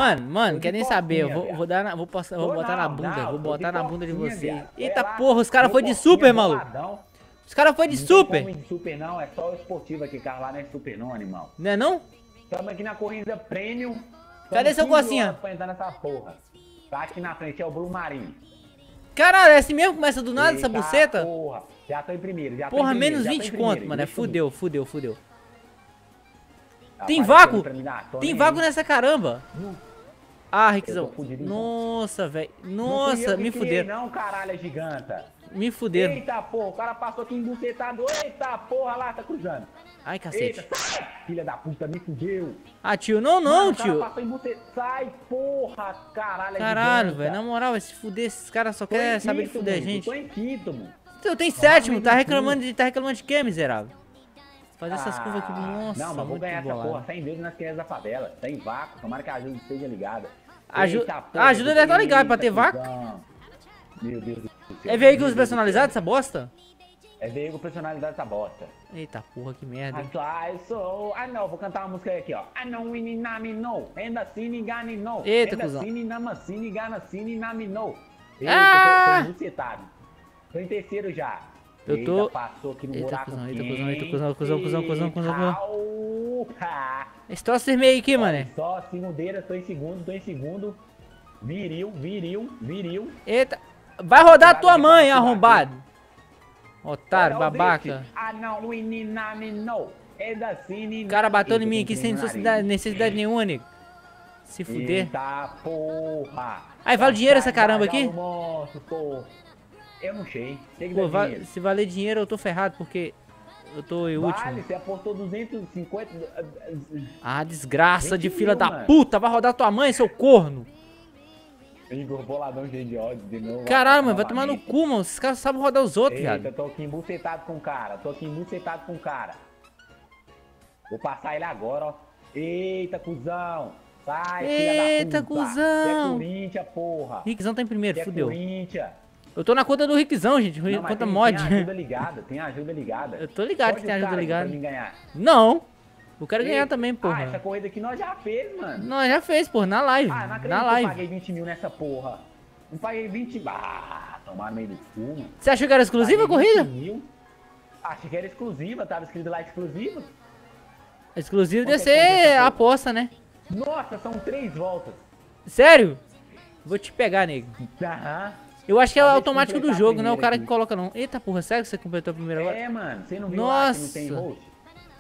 Mano, quer nem saber. Vou botar na bunda. Vou botar na bunda de vocês. Eita porra, os caras foi de super, maluco. Os caras foi de super. Não tem super não, é só o esportivo aqui, carro lá não é super não, animal. Não é não? Estamos aqui na corrida premium. Cadê seu Gocinha? Pra entrar nessa porra. Tá aqui na frente, é o Blue Marinho. Caralho, é assim mesmo? Começa do nada essa Eita, buceta? Porra, já tô em primeiro, Porra, menos 20 conto, mano. Fudeu. Ah, Tem aparecendo vácuo? pra mim na tona, Tem hein? vácuo nessa caramba. Ah, Rickzão. Eu tô fudido, então. Nossa, velho. Não fui Nossa, eu que me criei, fuderam. não, caralho, é giganta. Me fuderam. Eita porra, o cara passou aqui embucetado. Eita porra, lá tá cruzando. Ai, cacete. Eita, sai, filha da puta, me fudeu. Ah, tio, não, Mano, tio. O cara passou embucetado. Sai, porra, caralho, é Caralho, giganta. velho. Na moral, vai se fuder. Esses caras só Tô em querem saber de quinto, fuder a mano, gente. Tô em quinto, mano. Eu tenho sétimo. Tá reclamando reclamando de quê, miserável? Fazer essas curvas aqui. Nossa, não, mas vou muito ganhar essa bolado. porra sem dedo nas crianças da favela. Sem vácuo, tomara que a ajuda esteja ligada. Aju- Eita, a porra, ajuda deve estar ligada pra ter eita, vácuo. cuzão. Meu Deus do céu. É veículos Meu Deus do personalizados céu. essa bosta? É veículo personalizado essa bosta. Eita porra, que merda. hein? Vou cantar uma música aqui, ó. I know we need nami no. Enda cine gani no. Eita, Enda cuzão. cine nama cine gana cine nami no. Eita, Ah! tô embucetado. Tô em terceiro já. Eu tô- Eita, passou aqui no Eita, buraco cuzão, eita, quente. cuzão, eita, cuzão. Eita. Esse troço vermelho aqui, Olha mano. só, segundeira, tô em segundo. Viril. Eita. Vai rodar a tua mãe, arrombado. Otário, Olha o babaca. drift. I know we need nami no. Enda cine O cara bateu em Eita, mim tem aqui um sem trem no nariz. necessidade nenhuma, nego. Se fuder. Eita porra! Aí, vale dinheiro essa caramba aqui? Monstro, pô. Eu não sei. Tem que Pô, dar dinheiro. se valer dinheiro eu tô ferrado porque eu tô em último. Vale, você apostou 250. Ah, desgraça 20 de fila mil, da mano. puta. Vai rodar tua mãe, seu corno. Igor, boladão cheio de ódio de novo. Caralho, mano, vai tomar no cu, mano. Esses caras sabem rodar os outros, Eita, viado. tô aqui embucetado com o cara. Vou passar ele agora, ó. Eita, cuzão. Sai, Eita, filha da puta. cuzão. Você é Corinthians, porra. Rickzão tá em primeiro, Você é fudeu. Corinthians. Eu tô na conta do Rickzão, gente. Não, mas Conta tem mod. ajuda ligada. Eu tô ligado Pode que tem o ajuda cara ligada. pra mim ganhar. Não. Eu quero ganhar Ei, também, Ah, essa porra. corrida aqui nós já fez, mano. Não, já fez, porra. Na live. Ah, não acredito Na que eu live. paguei 20 mil nessa porra. Não paguei 20... Ah, tomar no meio do cu, mano. Você achou que era exclusiva a Paguei 20 corrida? mil. Achei que era exclusiva, tava escrito lá exclusiva. Exclusivo deve Quanto é que custa ser essa porra? aposta, né? Nossa, são 3 voltas. Sério? Vou te pegar, nego. Aham. Eu acho que é Acabei de automático do completar a jogo, não é o primeira cara aqui. que coloca, não. Eita porra, sério que você completou a primeira agora? É, mano, você não viu lá que não tem Nossa. host?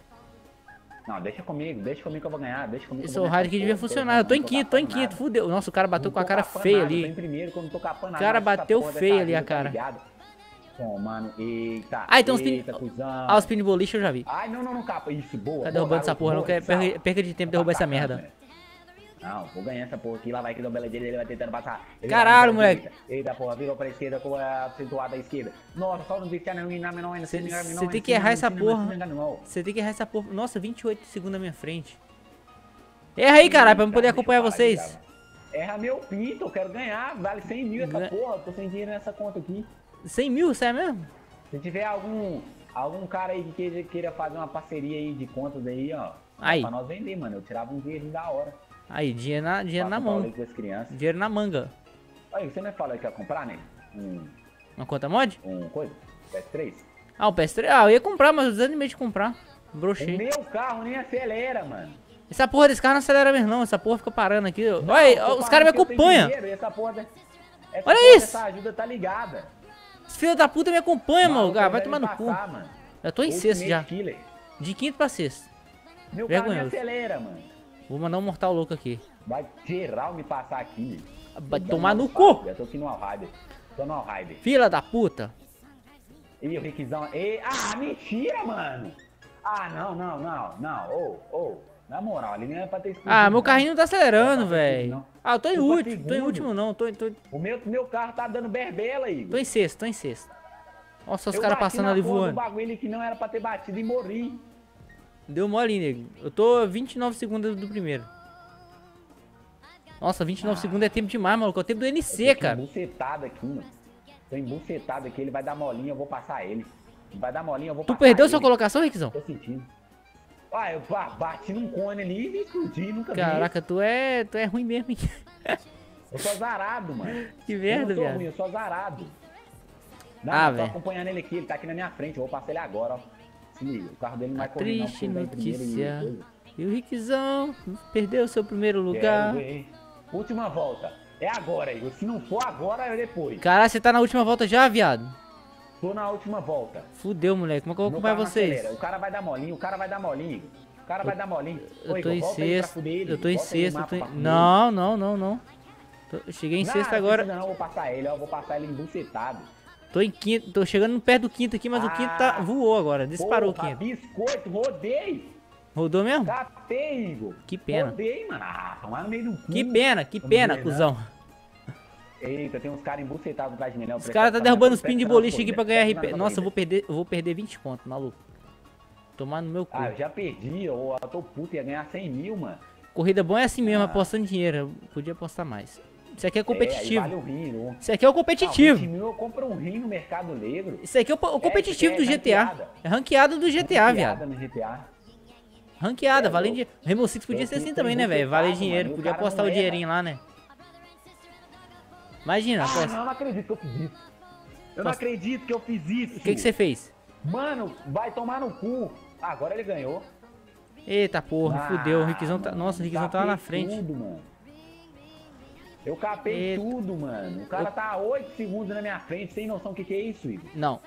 Não, deixa comigo que eu vou ganhar, deixa comigo que Esse eu vou raid aqui ganhar devia essa porra, funcionar. Eu tô em não quinto, capando nada. fudeu. Nossa, o cara bateu Não com a tô cara capando feia nada, Tô em ali. primeiro, que eu não tô capando nada. O cara mas essa bateu porra feio dessa ali, a ajuda, tá cara. ligado? Bom, mano, eita. Ah, então os pin... Eita, cuzão. Ah, os pinball eu já vi. Ai, não capa. Isso, boa. Tá boa, derrubando essa garoto, porra, não boa, quer salva. perca de tempo Tá derrubar essa atacando, merda. velho. Não, vou ganhar essa porra aqui. Lá vai que o bela dele, ele vai tentando passar. Ele Caralho, vai pra moleque. direita. Eita, porra, virou pra esquerda com a acentuada à esquerda. Nossa, só não deixar não ir na menor. Você tem que errar essa porra. Você tem que errar essa porra. Nossa, 28 segundos na minha frente. Erra aí, caralho, pra eu poder acompanhar vocês. Erra meu pinto, eu quero ganhar. Vale 100 mil essa Ganha- porra. Eu tô sem dinheiro nessa conta aqui. 100 mil, sério mesmo? Se tiver algum cara aí que queira fazer uma parceria aí de contas aí, ó. Aí. Pra nós vender, mano. Eu tirava um dinheiro da hora. Aí, dinheiro na Pra comprar o mão. leite das crianças. Dinheiro na manga. Olha, você não falou que ia comprar, né? Uma conta mod? Coisa? PS3? Ah, o PS3. Ah, eu ia comprar, mas eu desanimei de comprar. O Brochei. meu carro nem acelera, mano. Essa porra desse carro não acelera mesmo, não. Essa porra fica parando aqui. Não, Olha, tô os falando caras me que eu tenho acompanham. dinheiro e essa porra Olha porra isso. Essa ajuda tá ligada. Esse filho da puta me acompanha, mano. Maluco, Ah, vai deve tomar no cu. passar, mano. Já tô em sexto já. Ultimate Killer. De quinto pra sexto. Meu carro nem Vergonhoso. acelera, mano. Vou mandar um mortal louco aqui. Vai geral me passar aqui, meu. Vai Eu tomar não no faço, cu. Já tô aqui no All-Rider. Tô no All-Rider. Fila da puta. Ih, o Rickzão. Ah, mentira, mano. Ah, não. Na moral, ali não é pra ter exclusivo. Ah, meu não. carrinho não tá acelerando, Não é pra ter velho. exclusivo, não. Ah, eu tô em Tu foi último. Tô em segundo. último, não. Tô O meu carro tá dando berbela aí. em sexto, tô em sexto. Nossa, os Eu caras bati passando na ali porra do voando. bagulho ali que não era pra ter batido e morri. Deu mole, nego. Eu tô 29 segundos do primeiro. Nossa, 29 segundos é tempo demais, maluco. É o tempo do NC, cara. Tô embucetado aqui, mano. Tô embucetado aqui, ele vai dar molinha, eu vou passar ele. Vai dar molinha, eu vou Tu passar perdeu ele. sua colocação, Rickzão? Tô sentindo. Uai, eu bati num cone ali e explodi, nunca vi. Caraca, tu é ruim mesmo, hein? Eu sou azarado, mano. Que merda, eu não sou viado. ruim, eu sou azarado. Não, Ah, eu tô velho. acompanhando ele aqui, ele tá aqui na minha frente, eu vou passar ele agora, ó. Se liga, o carro dele não vai correr não, Triste porque ele vai em primeiro notícia. e... E o Rickzão perdeu seu primeiro Quero lugar. ver. Última volta. É agora, Igor. Se não for agora, é depois. Caralho, você tá na última volta já, viado? Tô na última volta. Fudeu, moleque. Como é que eu vou Meu acompanhar carro vocês? acelera. O cara vai dar molinho, o cara vai dar molinho, Igor. O cara vai dar molinho. Ô, Eu tô Igor, em volta aí pra sexto. fuder ele, Eu tô em volta aí no sexto. mapa pra fuder Não, não, não, não. Eu cheguei em ele. sexto Não agora. precisa não, eu vou passar ele, ó. Eu vou passar ele embucetado. Tô em quinto. Tô chegando perto do quinto aqui, mas o quinto tá, voou agora. Disparou o Porra, quinto. biscoito, rodei. Rodou mesmo? Captei, Igor. Que pena. Rodei, mano. Ah, tomar no meio do cu. Que pena, Vamos ver, cuzão. Eita, tem uns caras embucetados atrás de mim, né? Os caras tá derrubando os pin de boliche aqui pra ganhar RP. Nossa, eu vou perder 20 pontos, maluco. Tomar no meu cu. Ah, eu já perdi, eu tô puto, ia ganhar 100 mil, mano. Corrida boa é assim mesmo, apostando dinheiro. Eu podia apostar mais. Isso aqui é competitivo. Aí vale o rim, Isso aqui é o competitivo. 20 mil eu compro um rim no Mercado Negro. Isso aqui é o competitivo do GTA. ranqueada. É ranqueado do GTA, viado. No GTA. Ranqueada, valendo dinheiro. Rainbow Six podia ser assim também, né, velho? Valer dinheiro. mano, Podia o cara apostar não o dinheirinho lá, né? Imagina, Ah, aposta. não, eu não acredito que eu fiz isso. Eu não acredito que eu fiz isso. O que você fez? Mano, vai tomar no cu. Ah, agora ele ganhou. Eita porra, fudeu. O Rickzão tá. Nossa, o Rickzão tá lá na frente. Tudo, mano. Eu capei Eita. tudo, mano. O cara tá a 8 segundos na minha frente, sem noção o que é isso, Igor. Não.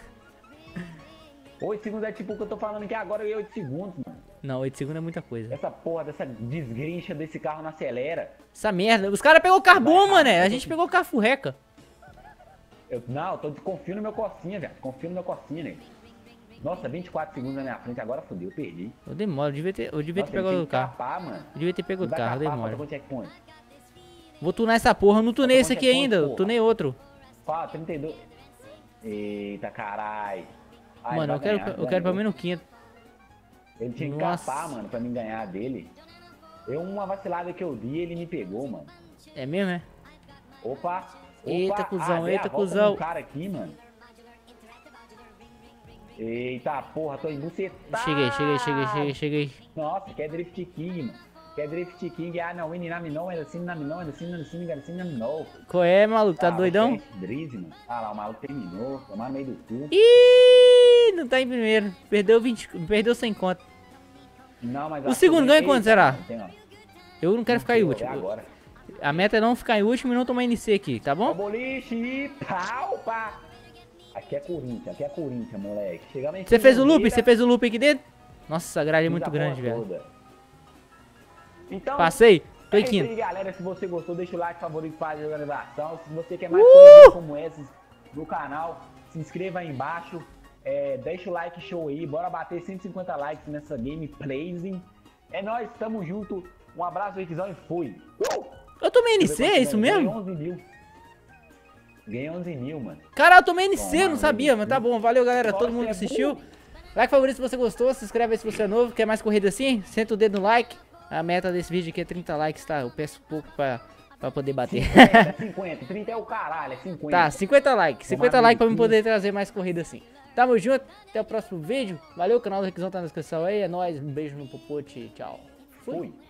8 segundos é tipo o que eu tô falando que agora é 8 segundos, mano. Não, 8 segundos é muita coisa. Essa porra dessa desgrincha desse carro não acelera. Essa merda. Os caras pegou o carro bom, mané. A gente pegou o carro furreca. Eu confio no meu Corsinha, velho. Confio no meu Corsinha, né? Nossa, 24 segundos na minha frente, agora fodeu, eu perdi. Eu demoro, eu devia ter Nossa, pegado o carro. Capar, mano. Eu devia ter pegado o Vai carro, capar, demora. falta quanto checkpoint? Vou tunar essa porra, eu não tunei Falta esse aqui quantos ainda, eu pontos, tunei outro. Fala, 32. Eita, carai. Ah, Mano, ele vai ganhar, eu quero pelo menos 500. Ele tinha que Nossa. capar, mano, pra mim ganhar dele. Uma vacilada que eu dei, ele me pegou, mano. É mesmo, é? Opa! Eita, cuzão, dei a eita, volta cuzão. no cara aqui, mano. Eita, porra, tô embucetado. Cheguei. Nossa, quer Drift King, mano. Quer Drift King, não, ele na minou, ainda assim, na minou. Qual é, maluco? Tá doidão? Drizzy, mano. Ah lá, o maluco terminou, tomar no meio do cu. Ih, não tá em primeiro. Perdeu 100 conto. Não, mas O segundo ganha quanto, será? Tem, ó. Eu não quero ficar em Vou último. ver agora. A meta é não ficar em último e não tomar NC aqui, tá Ó, bom? boliche e pau, pá. Aqui é Corinthians, moleque. Chegamos em Você fez o loop? segunda-feira, Você fez o loop aqui dentro? Nossa, essa grade é fiz a muito porra grande, velho. toda. Então, Passei? Tô em é isso quinto. aí, galera. Se você gostou, deixa o like, favorito para a organização. Se você quer mais coisas como essas no canal, se inscreva aí embaixo. Deixa o like show aí. Bora bater 150 likes nessa gameplay. É nóis, tamo junto. Um abraço, Rickzão, e fui. Eu tomei NC, é isso mesmo? Ganhei 11 mil, mano. Cara, eu tomei NC, eu não Tomar sabia, no mas cu. tá bom. Valeu, galera, todo Nossa, mundo que é assistiu. burro. Like favorito se você gostou, se inscreve aí se você é novo. Quer mais corrida assim? Senta o dedo no like. A meta desse vídeo aqui é 30 likes, tá? Eu peço pouco pra poder bater. 50, 30 é o caralho, é 50. Tá, 50 likes. 50 Tomar likes pra no mim cu. poder trazer mais corrida assim. Tamo junto, até o próximo vídeo. Valeu, o canal do Rickzão tá na descrição aí. É nóis, um beijo no popote, tchau. Fui. Fui.